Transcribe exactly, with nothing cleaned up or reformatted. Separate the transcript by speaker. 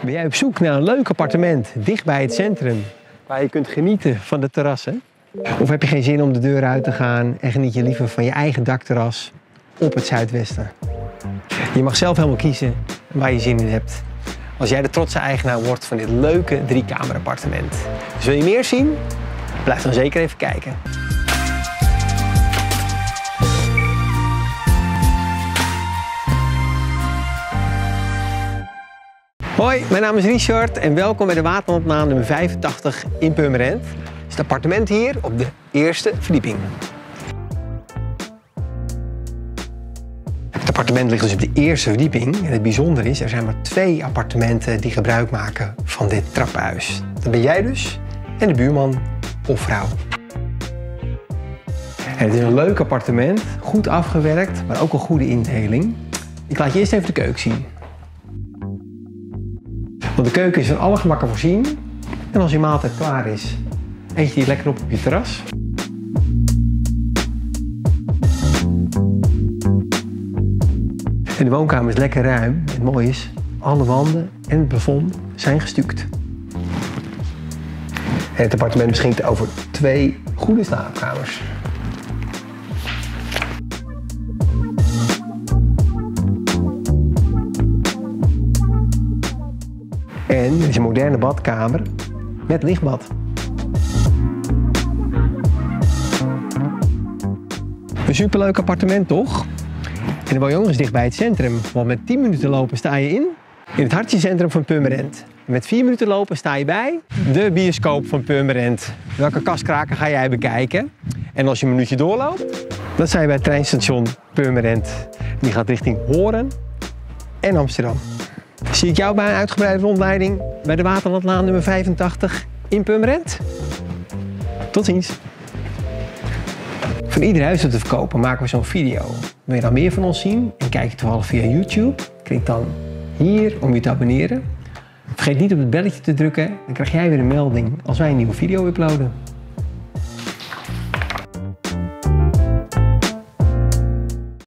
Speaker 1: Ben jij op zoek naar een leuk appartement dicht bij het centrum, waar je kunt genieten van de terrassen? Of heb je geen zin om de deur uit te gaan en geniet je liever van je eigen dakterras op het zuidwesten? Je mag zelf helemaal kiezen waar je zin in hebt, als jij de trotse eigenaar wordt van dit leuke driekamer appartement. Dus wil je meer zien? Blijf dan zeker even kijken. Hoi, mijn naam is Richard en welkom bij de Waterlandlaan nummer vijfentachtig in Purmerend. Het is het appartement hier op de eerste verdieping. Het appartement ligt dus op de eerste verdieping. En het bijzondere is, er zijn maar twee appartementen die gebruik maken van dit trappenhuis. Dat ben jij dus en de buurman of vrouw. En het is een leuk appartement, goed afgewerkt, maar ook een goede indeling. Ik laat je eerst even de keuken zien. Want de keuken is van alle gemakken voorzien. En als je maaltijd klaar is, eet je die lekker op op je terras. En de woonkamer is lekker ruim. En het mooie is, alle wanden en het plafond zijn gestuukt. En het appartement beschikt over twee goede slaapkamers. En het is een moderne badkamer met lichtbad. Een superleuk appartement, toch? En dan woon je ook nog eens dicht bij het centrum, want met tien minuten lopen sta je in, in het hartjecentrum van Purmerend. En met vier minuten lopen sta je bij de bioscoop van Purmerend. Welke kaskraken ga jij bekijken? En als je een minuutje doorloopt, dan sta je bij het treinstation Purmerend. Die gaat richting Hoorn en Amsterdam. Zie ik jou bij een uitgebreide rondleiding bij de Waterlandlaan nummer vijfentachtig in Purmerend. Tot ziens. Van ieder huis dat te verkopen maken we zo'n video. Wil je dan meer van ons zien en kijk je toevallig via YouTube? Klik dan hier om je te abonneren. Vergeet niet op het belletje te drukken, dan krijg jij weer een melding als wij een nieuwe video uploaden.